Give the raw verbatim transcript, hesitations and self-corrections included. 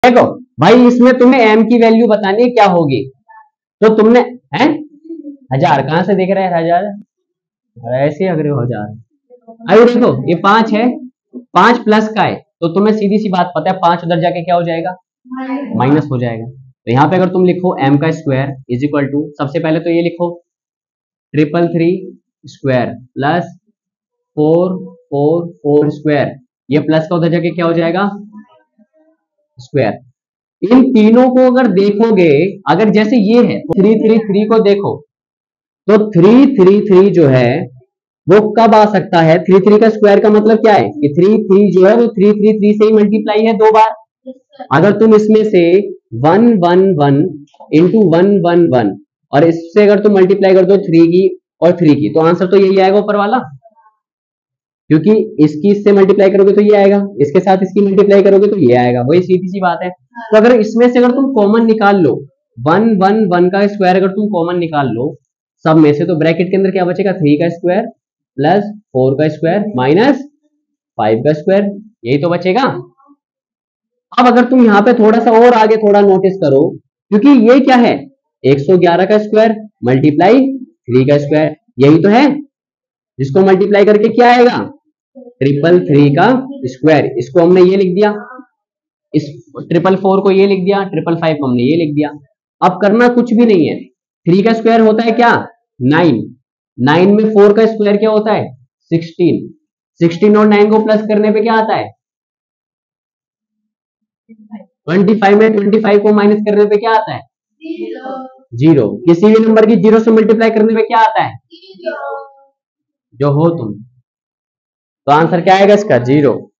देखो भाई, इसमें तुम्हें m की वैल्यू बतानी है क्या होगी, तो तुमने हैं हजार कहां से दिख रहा है हजार, ऐसे अगर हजार। अरे देखो ये पांच है, पांच प्लस का है, तो तुम्हें सीधी सी बात पता है पांच उधर जाके क्या हो जाएगा, माइनस हो जाएगा। तो यहाँ पे अगर तुम लिखो m का स्क्वायर इज इक्वल टू, सबसे पहले तो ये लिखो triple three square plus four four four square, ये प्लस का उधर जाके क्या हो जाएगा स्क्वायर। इन तीनों को अगर देखोगे, अगर जैसे ये है थ्री थ्री थ्री को देखो, तो थ्री थ्री थ्री जो है वो कब आ सकता है, थ्री थ्री का स्क्वायर का मतलब क्या है कि थ्री थ्री जो है वो थ्री थ्री थ्री से ही मल्टीप्लाई है दो बार। अगर तुम इसमें से one one one into one one one और इससे अगर तुम मल्टीप्लाई कर दो थ्री की और थ्री की, तो आंसर तो यही आएगा ऊपर वाला, क्योंकि इसकी इससे मल्टीप्लाई करोगे तो ये आएगा, इसके साथ इसकी मल्टीप्लाई करोगे तो ये आएगा, वही सीधी सी बात है। तो अगर इसमें से अगर तुम कॉमन निकाल लो, वन वन वन का स्क्वायर अगर तुम कॉमन निकाल लो सब में से, तो ब्रैकेट के अंदर क्या बचेगा, थ्री का स्क्वायर प्लस फोर का स्क्वायर माइनस फाइव का स्क्वायर, यही तो बचेगा। अब अगर तुम यहाँ पे थोड़ा सा और आगे थोड़ा नोटिस करो, क्योंकि ये क्या है एक सौ ग्यारह का स्क्वायर मल्टीप्लाई थ्री का स्क्वायर, यही तो है, जिसको मल्टीप्लाई करके क्या आएगा ट्रिपल थ्री का स्क्वायर, इसको हमने ये लिख दिया, इस ट्रिपल फोर को ये लिख दिया, ट्रिपल फाइव को हमने ये लिख दिया। अब करना कुछ भी नहीं है, थ्री का स्क्वायर होता है क्या नाइन, नाइन में फोर का स्क्वायर क्या होता है सिक्सटीन, सिक्सटीन और नाइन को प्लस करने पे क्या आता है ट्वेंटी फाइव, में ट्वेंटी फाइव को माइनस करने पे क्या आता है जीरो, किसी भी नंबर की जीरो से मल्टीप्लाई करने पे क्या आता है जो हो तुम, तो आंसर क्या आएगा इसका जीरो।